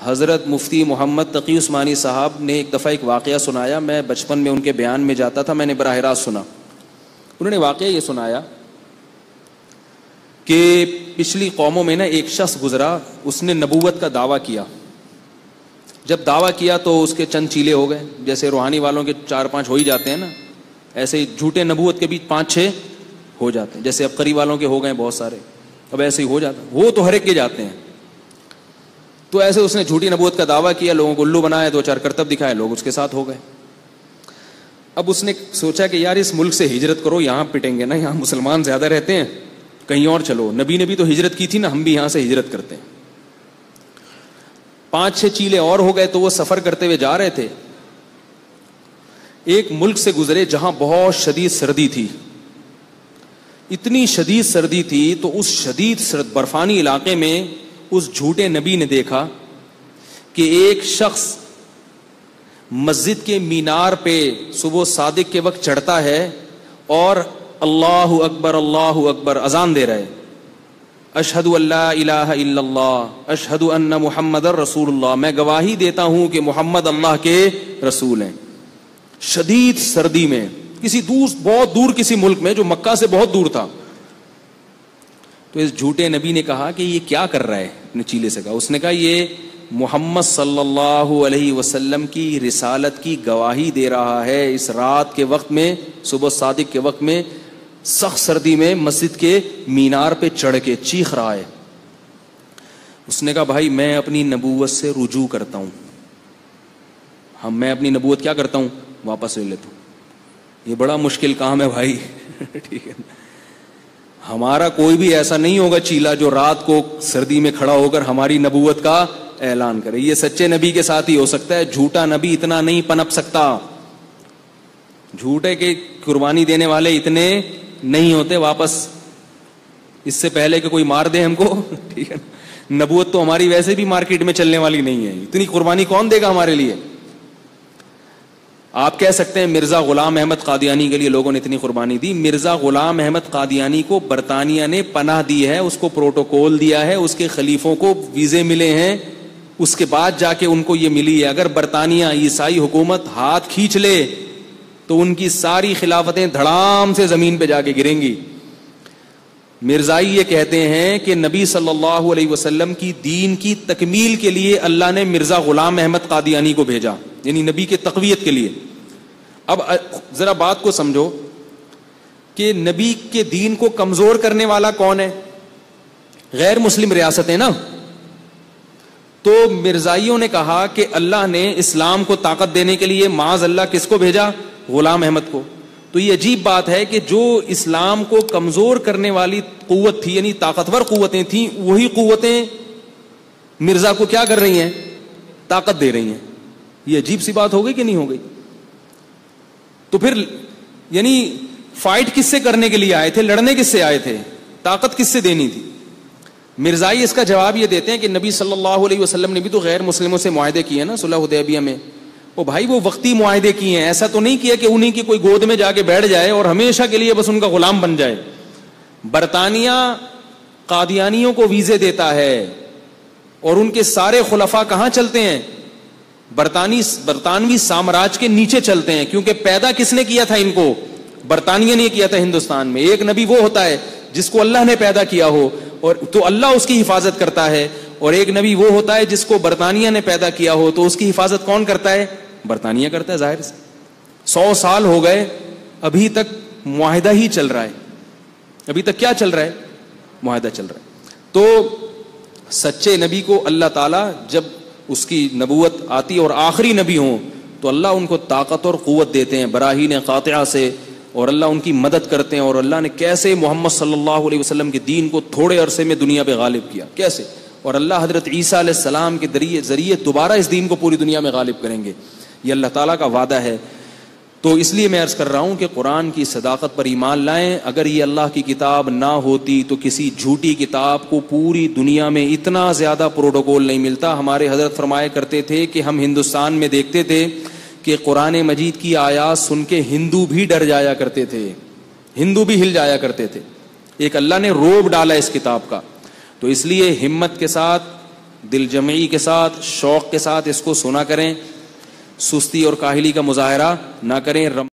حضرت مفتی محمد تقی عثمانی صاحب نے ایک دفعہ ایک واقعہ سنایا. میں بچپن میں ان کے بیان میں جاتا تھا, میں نے براہ راست سنا. انہوں نے واقعہ یہ سنایا کہ پچھلی قوموں میں نا ایک شخص گزرا, اس نے نبوت کا دعویٰ کیا. جب دعویٰ کیا تو اس کے چند چیلے ہو گئے, جیسے روحانی والوں کے 4-5 ہو ہی جاتے ہیں نا, ایسے ہی جھوٹے نبوت کے بھی 5-6 ہو جاتے ہیں. جیسے اب قری والوں کے ہو گئے بہت سارے, اب ایسے ہی ہو جاتا ہے. وہ تو ہر ایک کے جاتے ہیں. تو ایسے اس نے جھوٹی نبوت کا دعویٰ کیا, لوگوں کو الو بنایا, 2-4 کرتب دکھائے, لوگ اس کے ساتھ ہو گئے. اب اس نے سوچا کہ یار اس ملک سے ہجرت کرو, یہاں پٹیں گے نا, یہاں مسلمان زیادہ رہتے ہیں, کہیں اور چلو. نبی نے بھی تو ہجرت کی تھی نا, ہم بھی یہاں سے ہجرت کرتے ہیں. 5-6 چیلے اور ہو گئے. تو وہ سفر کرتے ہوئے جا رہے تھے, ایک ملک سے گزرے جہاں بہت شدید سردی تھی. اتنی شدید سردی تھی تو اس شدید برفانی علاقے میں اس جھوٹے نبی نے دیکھا کہ ایک شخص مسجد کے مینار پہ صبح صادق کے وقت چڑھتا ہے اور اللہ اکبر اذان دے رہا ہے, اشہد ان لا الہ الا اللہ اشہد ان محمد رسول اللہ, میں گواہی دیتا ہوں کہ محمد اللہ کے رسول ہیں. شدید سردی میں کسی بہت دور کسی ملک میں جو مکہ سے بہت دور تھا. تو اس جھوٹے نبی نے کہا کہ یہ کیا کر رہا ہے, اپنے چیلے سے کہا. اس نے کہا یہ محمد صلی اللہ علیہ وسلم کی رسالت کی گواہی دے رہا ہے. اس رات کے وقت میں, صبح صادق کے وقت میں, سخت سردی میں مسجد کے مینار پہ چڑھ کے چیخ رہا ہے. اس نے کہا بھائی میں اپنی نبوت سے رجوع کرتا ہوں, میں اپنی نبوت کیا کرتا ہوں, واپس لے لیتا ہوں. یہ بڑا مشکل کام ہے بھائی. ٹھیک ہے, ہمارا کوئی بھی ایسا نہیں ہوگا چیلا جو رات کو سردی میں کھڑا ہو کر ہماری نبوت کا اعلان کرے. یہ سچے نبی کے ساتھ ہی ہو سکتا ہے, جھوٹا نبی اتنا نہیں پنپ سکتا. جھوٹے کے قربانی دینے والے اتنے نہیں ہوتے واپس, اس سے پہلے کہ کوئی مار دے ہم کو. ٹھیک ہے, نبوت تو ہماری ویسے بھی مارکیٹ میں چلنے والی نہیں ہے, اتنی قربانی کون دے گا ہمارے لیے. آپ کہہ سکتے ہیں مرزا غلام احمد قادیانی کے لیے لوگوں نے اتنی قربانی دی. مرزا غلام احمد قادیانی کو برطانیہ نے پناہ دی ہے, اس کو پروٹوکول دیا ہے, اس کے خلیفوں کو ویزے ملے ہیں, اس کے بعد جا کے ان کو یہ ملی ہے. اگر برطانیہ عیسائی حکومت ہاتھ کھینچ لے تو ان کی ساری خلافتیں دھڑام سے زمین پہ جا کے گریں گی. مرزائی یہ کہتے ہیں کہ نبی صلی اللہ علیہ وسلم کی دین کی تکمیل کے لیے اللہ نے مرزا غلام احمد قادیانی کو بھیجا, یعنی نبی کے تقویت کے لیے. اب ذرا بات کو سمجھو کہ نبی کے دین کو کمزور کرنے والا کون ہے, غیر مسلم ریاستیں نا. تو مرزائیوں نے کہا کہ اللہ نے اسلام کو طاقت دینے کے لیے معاذ اللہ کس کو بھیجا, غلام احمد کو. تو یہ عجیب بات ہے کہ جو اسلام کو کمزور کرنے والی قوت تھی, یعنی طاقتور قوتیں تھیں, وہی قوتیں مرزا کو کیا کر رہی ہیں, طاقت دے رہی ہیں. یہ عجیب سی بات ہو گئی کہ نہیں ہو گئی. تو پھر یعنی فائٹ کس سے کرنے کے لیے آئے تھے, لڑنے کس سے آئے تھے, طاقت کس سے دینی تھی. مرزائی اس کا جواب یہ دیتے ہیں کہ نبی صلی اللہ علیہ وسلم نے بھی تو غیر مسلموں سے معاہدے کیے نا صلح حدیبیہ میں. وہ بھائی وہ وقتی معاہدے کیے ہیں, ایسا تو نہیں کیا کہ انہیں کی کوئی گود میں جا کے بیٹھ جائے اور ہمیشہ کے لیے بس ان کا غلام بن جائے. برطانیہ قادیانیوں کو ویزے دیتا ہے اور ان کے سارے خلفاء کہاں چلتے ہیں, برطانوی سامراج کے نیچے چلتے ہیں, کیونکہ پیدا کس نے کیا تھا ان کو, برطانیہ نے کیا تھا ہندوستان میں. ایک نبی وہ ہوتا ہے جس کو اللہ نے پیدا کیا ہو اور تو اللہ اس کی حفاظت کرتا ہے, اور ایک نبی وہ ہوتا ہے جس کو برطانیہ نے پیدا کیا ہو تو اس کی حفاظت کون کرتا ہے, برطانیہ کرتا ہے. ظاہر سے 100 سال ہو گئے, ابھی تک معاہدہ ہی چل رہا ہے. ابھی تک کیا چل رہا ہے, معاہدہ چل رہا ہے. تو سچے نبی کو اللہ تعالیٰ جب اس کی نبوت آتی اور آخری نبی ہوں تو اللہ ان کو طاقت اور قوت دیتے ہیں براہین قاطعہ سے, اور اللہ ان کی مدد کرتے ہیں. اور اللہ نے کیسے محمد صلی اللہ علیہ وسلم کے دین کو تھوڑے عرصے میں دنیا پہ غالب کیا, کیسے, اور اللہ حضرت عیسیٰ علیہ السلام کے ذریعے دوبارہ اس دین کو پوری دنیا میں غالب کریں گے. یہ اللہ تعالیٰ کا وعدہ ہے. تو اس لیے میں عرض کر رہا ہوں کہ قرآن کی صداقت پر ایمان لائیں. اگر یہ اللہ کی کتاب نہ ہوتی تو کسی جھوٹی کتاب کو پوری دنیا میں اتنا زیادہ پروٹوکول نہیں ملتا. ہمارے حضرت فرمایا کرتے تھے کہ ہم ہندوستان میں دیکھتے تھے کہ قرآن مجید کی آیات سن کے ہندو بھی ڈر جایا کرتے تھے, ہندو بھی ہل جایا کرتے تھے. ایک اللہ نے روب ڈالا اس کتاب کا. تو اس لیے ہمت کے ساتھ دل جمعی کے ساتھ شوق کے ساتھ اس کو سنا کریں, سستی اور کاہلی کا مظاہرہ نہ کریں.